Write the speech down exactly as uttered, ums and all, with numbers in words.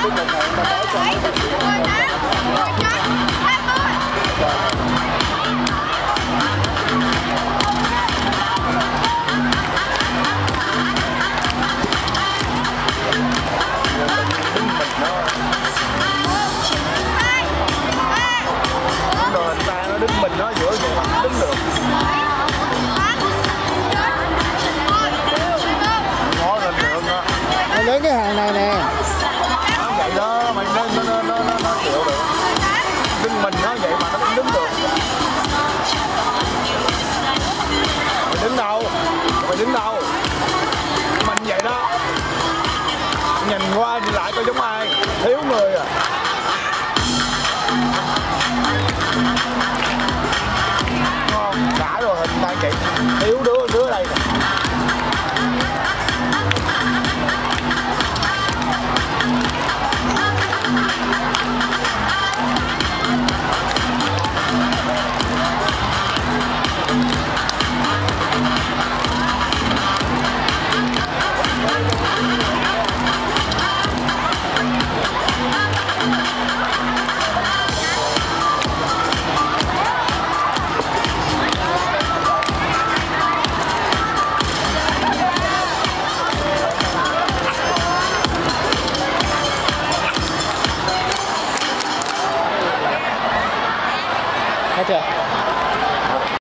đứng mình nó giữa người mặt đứng được. Ngó lên được đó. Mày lấy cái hàng này nè. Nó vậy đó, mày nó nó nó nó nó chịu được. Đứng mình nó vậy mà nó cũng đứng được. Mày đứng đâu? Mày đứng đâu? Mình vậy đó. Nhìn qua nhìn lại coi giống ai? Thiếu người à.